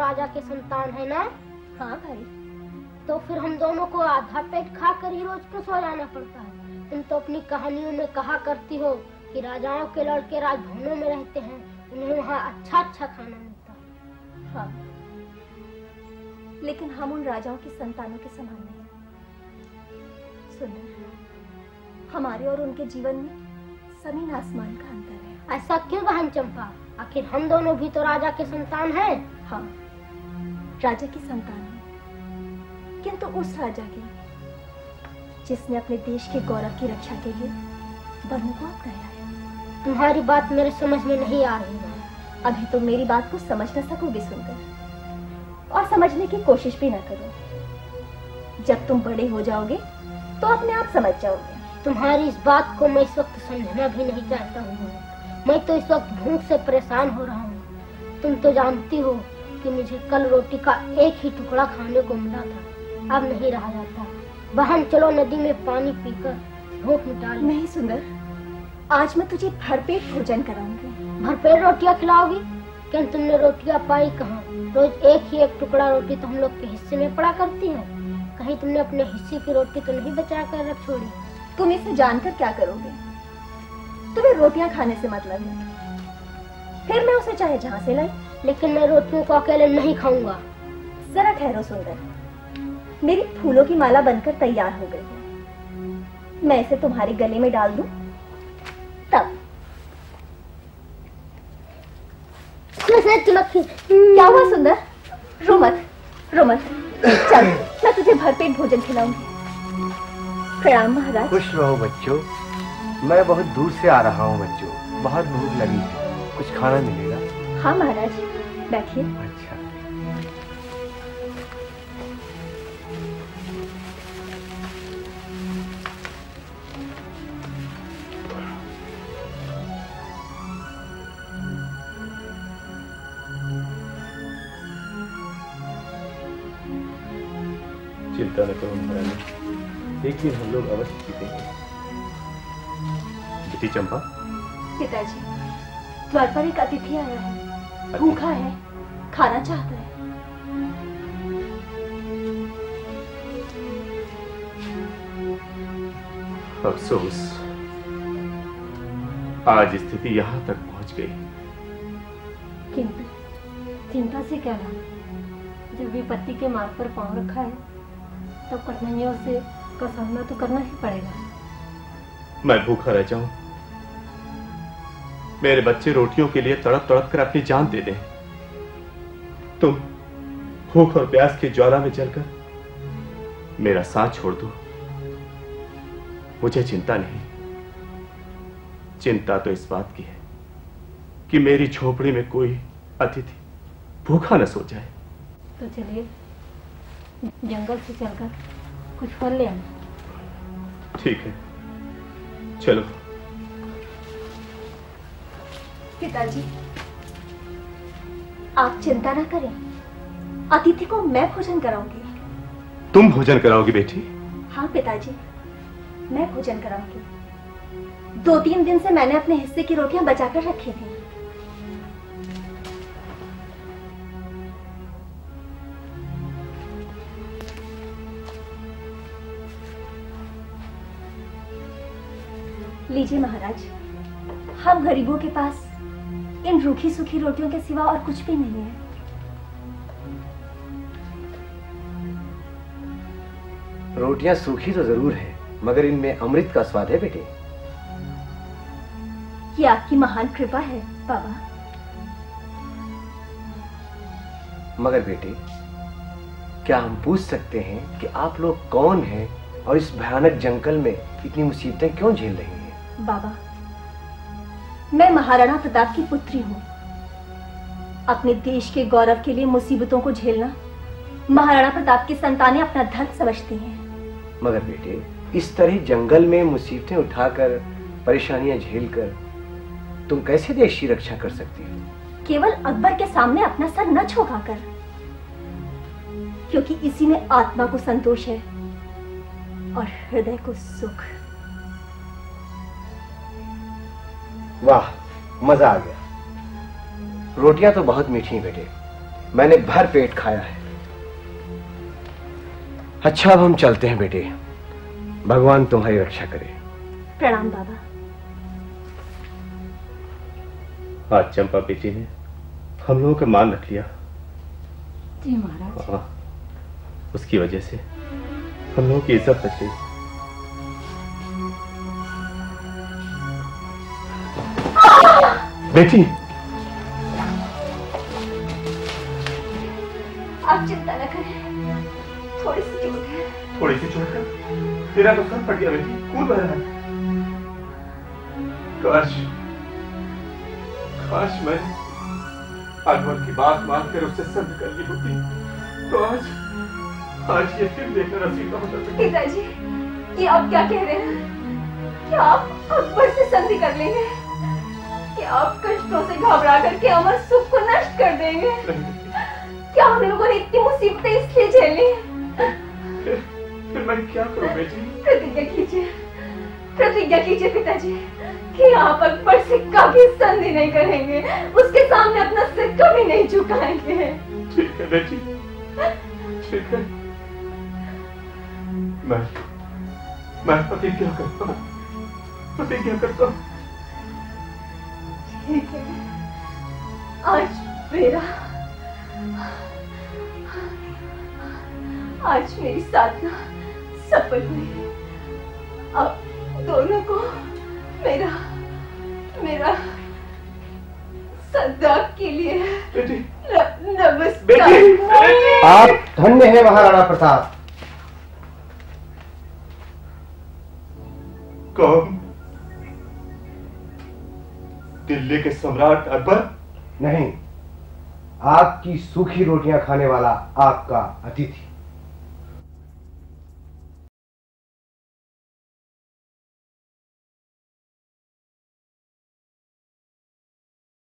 राजा के संतान है ना? हाँ भाई। तो फिर हम दोनों को आधा पेट खाकर ही रोज को सो जाना पड़ता है। तुम तो अपनी कहानियों में कहा करती हो कि राजाओं के लड़के राजभवनों में रहते हैं, उन्हें वहाँ अच्छा अच्छा खाना मिलता है। हाँ, लेकिन हम उन राजाओं की संतानों के समान नहीं। सुंदर, हमारे और उनके जीवन में जमीन आसमान का अंतर है। ऐसा क्यों बहन चंपा? आखिर हम दोनों भी तो राजा के संतान हैं। हाँ, राजा की संतान है, किंतु उस राजा की जिसने अपने देश के गौरव की रक्षा के लिए वनों को अपनाया है। तुम्हारी बात मेरे समझ में नहीं आ रही है। अभी तो मेरी बात को समझ न सकोगे सुंदर, और समझने की कोशिश भी न करो। जब तुम बड़े हो जाओगे तो अपने आप समझ जाओगे। तुम्हारी इस बात को मैं इस वक्त समझना भी नहीं चाहता हूँ। मैं तो इस वक्त भूख से परेशान हो रहा हूँ। तुम तो जानती हो कि मुझे कल रोटी का एक ही टुकड़ा खाने को मिला था, अब नहीं रहा जाता। बहन चलो नदी में पानी पीकर भूख मिटा ले। नहीं सुंदर, आज मैं तुझे भरपेट भोजन कराऊंगी। भरपेट रोटियां खिलाओगी? क्या तुमने रोटियां पाई कहाँ? रोज एक ही एक टुकड़ा रोटी तो हम लोग के हिस्से में पड़ा करती है। कहीं तुमने अपने हिस्से की रोटी तो नहीं बचा कर रख छोड़ी? तुम इसे जानकर क्या करोगे? तुम्हें रोटियां खाने से मतलब है, फिर मैं उसे चाहे जहाँ से लाई। लेकिन मैं रोटियों को अकेले नहीं खाऊंगा। जरा ठहरो सुंदर, मेरी फूलों की माला बनकर तैयार हो गई है। मैं इसे तुम्हारे गले में डाल दूं तब। क्या हुआ सुंदर? रो मत, रो मत। चल, मैं तुझे भरपेट भोजन खिलाऊंगी। प्रणाम महाराज। खुश रहो बच्चों, मैं बहुत दूर से आ रहा हूँ बच्चों, बहुत भूख लगी है, कुछ खाना मिलेगा? हाँ महाराज, बैठिए। अच्छा। चिंता न करो महारानी, एक दिन हम लोग अवश्य जीतेंगे। बेटी चंपा। पिताजी, द्वार पर एक अतिथि आया है, भूखा है, खाना चाहता है। अफसोस, आज स्थिति यहाँ तक पहुँच गई। किंतु चिंता से क्या लाभ? जब विपत्ति के मार्ग पर पांव रखा है तो कठिनाइयों से का सामना तो करना ही पड़ेगा। मैं भूखा रह जाऊं, मेरे बच्चे रोटियों के लिए तड़प तड़प कर अपनी जान दे दें, तुम भूख और प्यास की ज्वाला में जलकर मेरा साथ छोड़ दो, मुझे चिंता नहीं। चिंता तो इस बात की है कि मेरी झोपड़ी में कोई अतिथि भूखा न सो जाए। तो चलिए जंगल से चलकर कुछ फल ले आए। ठीक है, चलो। पिताजी, आप चिंता न करें, अतिथि को मैं भोजन कराऊंगी। तुम भोजन कराओगी बेटी? हाँ पिताजी, मैं भोजन कराऊंगी। 2-3 दिन से मैंने अपने हिस्से की रोटियां बचाकर रखी थी। लीजिए महाराज, हम गरीबों के पास इन रूखी सूखी रोटियों के सिवा और कुछ भी नहीं है। रोटियां सूखी तो जरूर है, मगर इनमें अमृत का स्वाद है बेटे। ये आपकी महान कृपा है बाबा। मगर बेटे, क्या हम पूछ सकते हैं कि आप लोग कौन हैं और इस भयानक जंगल में इतनी मुसीबतें क्यों झेल रही हैं? बाबा, मैं महाराणा प्रताप की पुत्री हूँ। अपने देश के गौरव के लिए मुसीबतों को झेलना महाराणा प्रताप की संतानें अपना धर्म समझती हैं। मगर बेटे, इस तरह जंगल में मुसीबतें उठाकर, परेशानियां झेलकर तुम कैसे देश की रक्षा कर सकती हो? केवल अकबर के सामने अपना सर न झुकाकर, क्योंकि इसी में आत्मा को संतोष है और हृदय को सुख। वाह, मजा आ गया। रोटियां तो बहुत मीठी बेटे, मैंने भर पेट खाया है। अच्छा, अब हम चलते हैं बेटे। भगवान तुम्हारी रक्षा करे। प्रणाम बाबा। आज चंपा बेटी ने हम लोगों का मान रख लिया। जी महाराज। हाँ, उसकी वजह से हम लोगों की इज्जत बच गई। बेटी, आप चिंता न करें, थोड़ी सी चोट है। थोड़ी सी चोट है? तेरा तो सर फट गया बेटी, खून बह रहा है। काश मैंने अकबर की बात मानकर उससे संधि कर ली होती तो आज ये फिल्म देखना नसीब न होता। पिताजी, ये आप क्या कह रहे हैं? क्या आप अकबर से संधि कर लेंगे? क्या आप कष्टों से घबरा करके अमर सुख को नष्ट कर देंगे? क्या हम लोगों ने इतनी मुसीबतें इसलिए झेली? फिर मैं क्या करूं बेटी? प्रतिज्ञा कीजिए पिताजी कि आप अकबर से कभी संधि नहीं करेंगे, उसके सामने अपना सिर कभी नहीं झुकाएंगे। ठीक है बेटी, ठीक है। मैं प्रतिज्ञा करता हूँ, प्रतिज्ञा करता हूँ। ठीक है, आज मेरी साधना सफल हुई। अब दोनों को मेरा सदा के लिए नमस्कार। आप धन्य हैं महाराणा प्रताप। कौन? दिल्ली के सम्राट अकबर? नहीं, आपकी सूखी रोटियां खाने वाला आपका अतिथि।